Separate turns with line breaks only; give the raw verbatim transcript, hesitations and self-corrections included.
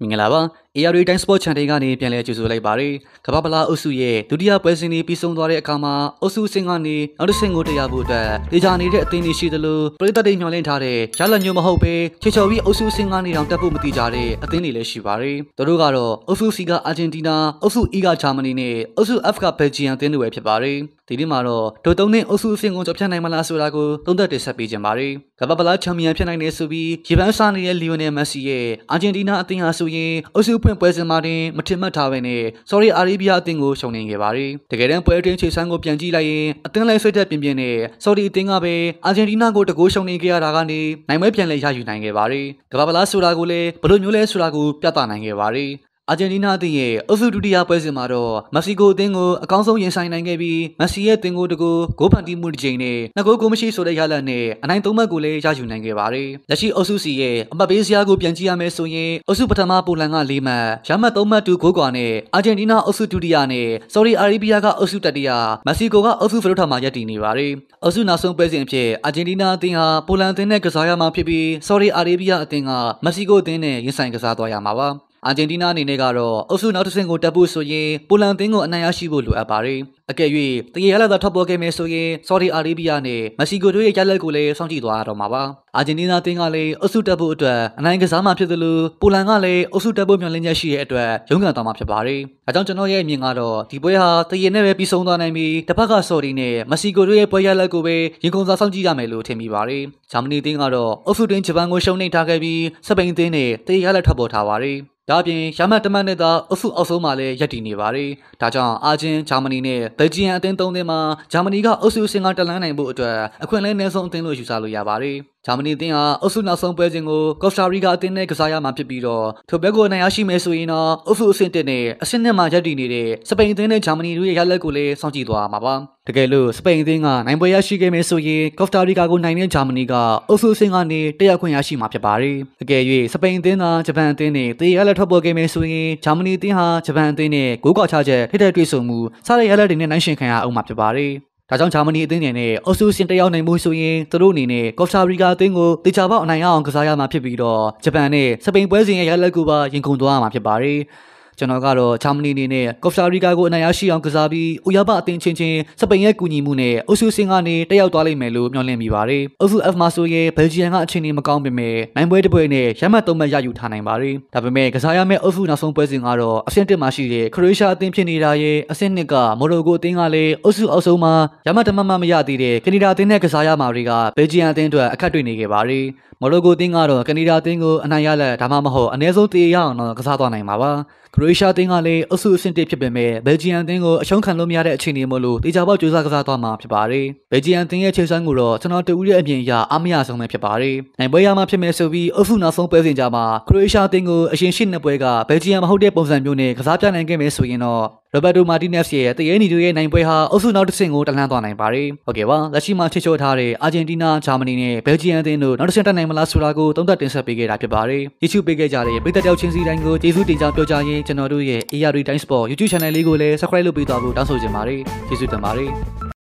မင်္ဂလာပါ A R D Time Sport Channel ကနေပြန်လည်ကြိုဆိုလိုက်ပါတယ်ကမ္ဘာပလာအုပ်စုရဲ့ဒုတိယပွဲစဉ်လေးပြီးဆုံးသွားတဲ့အခါမှာအုပ်စုအဆင့်ကနေနောက်တစ်ဆင့်ကိုတက်ရဖို့အတွက်ဒေဂျာနေတဲ့အသင်းတွေရှိသလိုပရိသတ်တွေမျှော်လင့်ထားတဲ့ရလဒ်မျိုးမဟုတ်ပဲချေချော်ပြီးအုပ်စုအဆင့်ကနေတောင်တက်ဖို့မတိကြတဲ့အသင်းတွေလည်းရှိပါတယ်သူတို့ကတော့အုပ်စု C ကအာဂျင်တီးနားအုပ်စု E ကဂျာမနီနဲ့အုပ်စု F ကဘယ်လ်ဂျီယံအသင်းတွေပဲဖြစ်ပါတယ်ဒီနေ့မှာတော့ဒိုသုံးနဲ့အုပ်စုအဆင့်ကိုကျော်ဖြတ်နိုင်မလားဆိုတာကိုသုံးသပ်တင်ဆက်ပေးကြပါမယ်ကမ္ဘာပလာချန်ပီယံဖြစ်နိုင်တယ်ဆိုပြီးရေပန်းစားနေတဲ့လီယိုနယ်မက်ဆီရဲ့အာဂျင်တီးနားအသင်းဟာဆိုရင်အုပ်စုဖွင့်ပွဲစဉ်မှာတင်မထင်မှတ်ထားပဲနဲ့ဆော်ဒီအာရေဗျအသင်းကိုရှုံးနေခဲ့ပါတယ်တကယ်တမ်းပွဲအတွင်းခြေစမ်းကိုပြန်ကြည့်လိုက်ရင်အသင်းလိုက်ဆွတ်တဲ့ပြင်းပြင်းနဲ့ဆော်ဒီအသင်းကပဲအာဂျင်တီးနားကိုတကိုးရှုံးနေခဲ့ရတာကနေနိုင်ပွဲပြန်လဲရယူနိုင်ခဲ့ပါတယ်ကမ္ဘာပလာဆိုတာကိုလည်းဘယ်လိုမျိုးလဲဆိုတာကိုပြသနိုင်ခဲ့ပါတယ်အာဂျင်တီးနားအသင်းရဲ့အုပ်စုဒုတိယပွဲစဉ်မှာတော့မက္ကဆီကိုအသင်းကိုအကောင်းဆုံးရင်ဆိုင်နိုင်ခဲ့ပြီးမက်ဆီရဲ့အသင်းကိုတကူဂိုးဖန်တီးမှုတစ်ချိန်နဲ့နှစ်ဂိုးကိုမရှိဆိုတဲ့ရလဒ်နဲ့အနိုင်သုံးမှတ်ကိုလည်းရယူနိုင်ခဲ့ပါတယ်။လက်ရှိအုပ်စုစီရဲ့အမှတ်ပေးစရာကိုပြန်ကြည့်ရမယ်ဆိုရင်အုပ်စုပထမပိုလန်က၄မှတ်ရမှတ်သုံးမှတ်တူဂိုးကွာနဲ့အာဂျင်တီးနားအုပ်စုဒုတိယနဲ့ဆော်ဒီအာရေဗျကအုပ်စုတတိယမက္ကဆီကိုကအုပ်စုဖရိုထမှာရပ်တည်နေပါတယ်။အုပ်စုနောက်ဆုံးပွဲစဉ်အဖြစ်အာဂျင်တီးနားအသင်းဟာပိုလန်အသင်းနဲ့ကစားရမှာဖြစ်ပြီးဆော်ဒီအာရေဗျအသင်းကမက္ကဆီကိုအသင်းနဲ့ရင်ဆိုင်ကစားသွားရမှာပါ။အာဂျင်တီးနားအနေနဲ့ကတော့အုပ်စုနောက်တစ်ဆင့်ကိုတက်ဖို့ဆိုရင်ပိုလန်အသင်းကိုအနိုင်ရရှိဖို့လိုအပ်ပါတယ်။အကယ်၍တကယ်ရလာတာထောက်ပေါ်ခဲ့မယ်ဆိုရင်ဆော်ဒီအာရေဗျနဲ့မက္ကဆီကိုတို့ရဲ့ရလဒ်ကိုလည်းစောင့်ကြည့်သွားရတော့မှာပါ။အာဂျင်တီးနားအသင်းကလည်းအုပ်စုတက်ဖို့အတွက်အနိုင်ကစားမှဖြစ်သလိုပိုလန်ကလည်းအုပ်စုတက်ဖို့မျှော်လင့်ချက်ရှိတဲ့အတွက်ရုန်းကန်သွားမှာဖြစ်ပါတယ်။ဒါကြောင့်ကျွန်တော်ရဲ့အမြင်ကတော့ဒီပွဲဟာတကယ်နဲ့ပဲပြီးဆုံးသွားနိုင်ပြီးတစ်ဖက်ကဆော်ဒီနဲ့မက္ကဆီကိုတို့ရဲ့ပွဲရလဒ်ကိုပဲရင်ကုန်စားစောင့်ကြည့်ရမယ်လို့ထင်မိပါတယ်။ဂျာမနီအသင်းကတော့အုပ်စုတွင်းဂျပန်ကိုရှုံးနိမ့်ထားခဲ့ပြီးစပိန်အသင်းနဲ့တကယ်ရလဒ်ထွက်ပေါ်ထားပါတယ်။ဒါအပြင်ရမတ်တမတ်နဲ့သာအုပ်စုအောက်ဆုံးမှာလည်းရပ်တည်နေပါတယ်။ဒါကြောင့်အာဂျင်ဂျာမနီနဲ့ဘယ်လ်ဂျီယံအသင်းသုံးသင်းမှာဂျာမနီကအုပ်စုအဆင့်ကတက်လှမ်းနိုင်ဖို့အတွက်အခွင့်အလမ်းနည်းဆုံးအသင်းလို့ယူဆလို့ရပါတယ်။ဂျာမနီအသင်းဟာအုပ်စုနောက်ဆုံးပွဲစဉ်ကိုကော့စတာရီကာအသင်းနဲ့ကစားရမှာဖြစ်ပြီးတော့ထိုဘက်ကိုအနိုင်ရရှိမယ်ဆိုရင်တော့အုပ်စုအဆင့်တက်နဲ့အဆင့်နှစ်မှာရပ်တည်နေတဲ့စပိန်အသင်းနဲ့ဂျာမနီတို့ရဲ့ရလဒ်ကိုလည်းစောင့်ကြည့်သွားမှာပါ။တကယ်လို့စပိန်အသင်းကနိုင်ပွဲရရှိခဲ့မယ်ဆိုရင်ကော့စတာရီကာကိုနိုင်တဲ့ဂျာမနီကအုပ်စုအဆင့်ကနေတက်ရောက်ခွင့်ရရှိမှာဖြစ်ပါတယ်။တကယ်၍စပိန်အသင်းကဂျပန်အသင်းနဲ့တေးရလဒ်ထွက်ပေါ်ခဲ့မယ်ဆိုရင်ဂျာမနီအသင်းဟာဂျပန်အသင်းနဲ့ဂိုးကွာခြားချက်ထိတဲ့တွေ့ဆုံမှုစတဲ့ရလဒ်တွေနဲ့နိုင်ရှင်ခံရအောင်မှာဖြစ်ပါတယ်။ဒါကြောင့်ဂျာမနီအသင်းနဲ့အုပ်စုစင်တက်ရောက်နိုင်မှုဆိုရင်သူတို့အနေနဲ့ကော့စတာရီကာအသင်းကိုတေချာပေါက်အနိုင်ရအောင်ကစားရမှာဖြစ်ပြီးတော့ဂျပန်နဲ့စပိန်ပွဲစဉ်ရဲ့ရလဒ်ကိုပါရင်ကုန်သွားရမှာဖြစ်ပါတယ်ကျွန်တော်ကတော့ဂျာမနီအနေနဲ့ကော့စတာရီကာကိုအနိုင်ရရှိအောင်ကစားပြီးဥရောပအသင်းချင်းချင်းစပိန်ရဲ့ကူညီမှုနဲ့အုပ်စုစင်ကနေတက်ရောက်သွားလိမ့်မယ်လို့မျှော်လင့်မိပါတယ်။အုပ်စု F မှာဆိုရင်ဘယ်လ်ဂျီယံကအခြေအနေမကောင်းပေမဲ့နိုင်ပွဲတစ်ပွဲနဲ့ရမှတ်သုံးမှတ်ရယူထားနိုင်ပါတယ်။ဒါပေမဲ့ကစားရမယ့်အုပ်စုနောက်ဆုံးပွဲစဉ်ကတော့အဆင့်တစ်မှာရှိတဲ့ခရိုအေးရှားအသင်းဖြစ်နေတာရဲ့အဆင့်နှစ်ကမော်ရိုကိုအသင်းကလည်းအုပ်စုအောက်ဆုံးမှာရမှတ်တစ်မှတ်မှမရသေးတဲ့ကနေဒါအသင်းနဲ့ကစားရမှာတွေကဘယ်လ်ဂျီယံအသင်းအတွက်အခက်တွေ့နေခဲ့ပါတယ်။မော်ရိုကိုအသင်းကတော့ကနေဒါအသင်းကိုအနိုင်ရလက်ဒါမှမဟုတ်အနည်းဆုံးတေးရအောင်တော့ကစားသွားနိုင်မှာပါ။ခရိုအေးရှားအသင်းကလည်းအုပ်စုအဆင့်တစ်ဖြစ်ပေမဲ့ဘယ်လ်ဂျီယံအသင်းကိုအရှုံးခံလို့မရတဲ့အခြေအနေမို့လို့တေချာပေါက်ကြိုးစားကစားသွားမှာဖြစ်ပါတယ်။ဘယ်လ်ဂျီယံအသင်းရဲ့ခြေစွမ်းကိုတော့ကျွန်တော်တူဦးရဲ့အမြင်အရအားမရဆုံးပဲဖြစ်ပါတယ်။နိုင်ပွဲရမှာဖြစ်မယ်ဆိုပြီးအုပ်စုနောက်ဆုံးပွဲစဉ်ကြမှာခရိုအေးရှားအသင်းကိုအရင်ရှစ်နှစ်ပွဲကဘယ်လ်ဂျီယံမဟုတ်တဲ့ပုံစံမျိုးနဲ့ကစားပြနိုင်ခဲ့မယ်ဆိုရင်တော့ရိုဘတ်တိုမာတီနက်စ်ရဲ့တရေနီတို့ရဲ့နိုင်ပွဲဟာအုပ်စုနောက်တစ်ဆင့်ကိုတက်လှမ်းသွားနိုင်ပါတယ်။ဟုတ်ကဲ့ပါလက်ရှိမှာချစ်ချိုးထားတဲ့အာဂျင်တီးနားဂျာမနီနဲ့ဘယ်လ်ဂျီယံအသင်းတို့နောက်တစ်ဆင့်တက်နိုင်မလားဆိုတာကိုသုံးသပ်တင်ဆက်ပေးခဲ့တာဖြစ်ပါတယ်။ YouTube ပေးခဲ့ကြတဲ့ပရိသတ်တယောက်ချင်းစီတိုင်းကိုကျေးဇူးတင်ကြောင်းပြောကြားရင်းကျွန်တော်တို့ရဲ့ A R D Time Sport YouTube Channel လေးကိုလည်း Subscribe လုပ်ပေးသွားဖို့တောင်းဆိုချင်ပါတယ်။ကျေးဇူးတင်ပါတယ်။